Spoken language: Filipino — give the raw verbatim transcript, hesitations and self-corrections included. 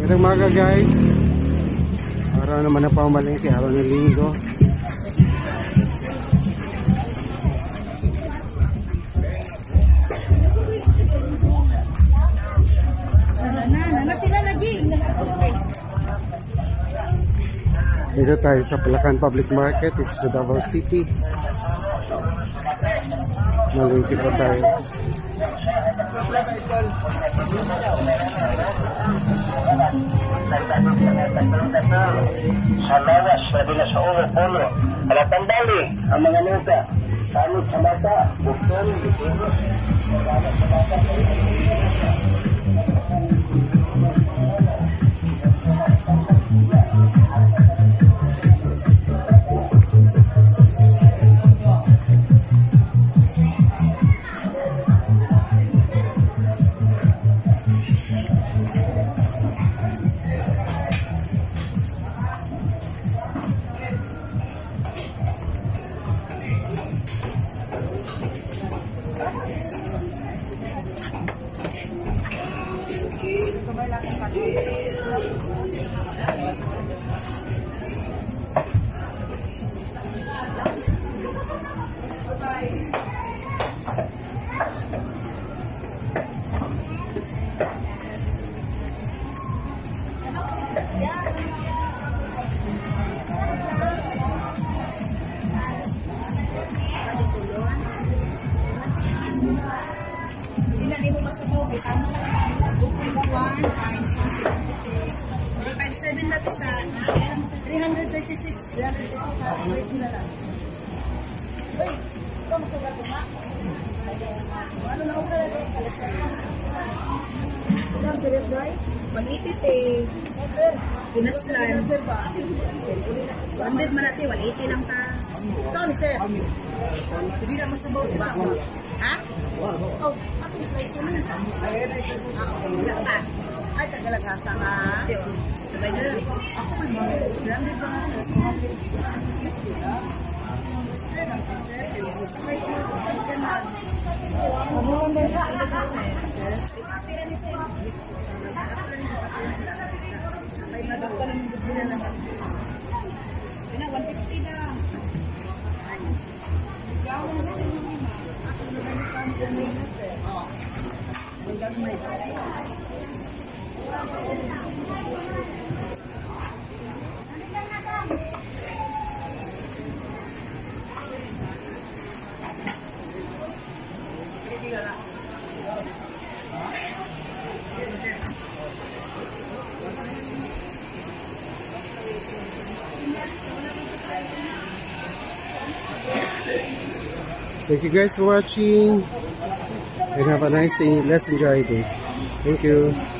Magandang umaga guys. Araw naman na pamalengke, araw ng linggo. Dito tayo sa Palacan Public Market, ito sa Davao City. Malengke pa tayo. Sa lawas, sabi na sa ulo, polo. Palatang bali, ang mga nuga. Samit sa mata, bukton, bukton. Samit sa mata, hindi mo masabaw guys. Ano? two point one times one seventy-three. three five seven natin siya. three thirty-six. three thirty-six na lang. Uy, ito masabaw ba? Ano na ako talaga? Ito ang serious guy? one-eighty eh. Pinaslan. one hundred man natin, one eighty lang ta. Saan ni sir? Hindi na masabaw ba? Ha? Oh, ako is like kami. Ah, okay. Wala ka. Ay, tagalagasa ka. Sabay na lang. Ako may mga grande ba nga sir? Ano ang meron? Ano ka sir? sixty na ni sir. May madok ka ng gusto na naman. Pina, one fifty na. Yaw na sa inyo lima. Ako na ganit pa ang gumay na sir. O. Hanggang may pala. Thank you guys for watching and have a nice day. Let's enjoy the day. Thank you.